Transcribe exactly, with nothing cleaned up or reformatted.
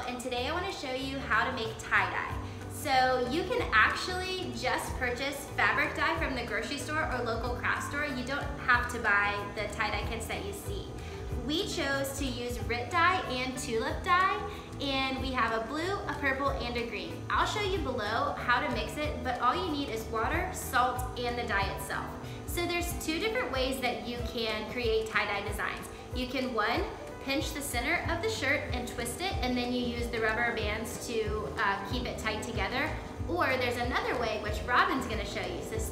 and today I want to show you how to make tie-dye. So you can actually just purchase fabric dye from the grocery store or local craft store. You don't have to buy the tie-dye kits that you see. We chose to use Rit dye and tulip dye, and we have a blue, a purple, and a green. I'll show you below how to mix it, but all you need is water, salt, and the dye itself. So there's two different ways that you can create tie-dye designs. You can, one, pinch the center of the shirt and twist it, and then you use the rubber bands to uh, keep it tight together. Or there's another way, which Robin's gonna show you. So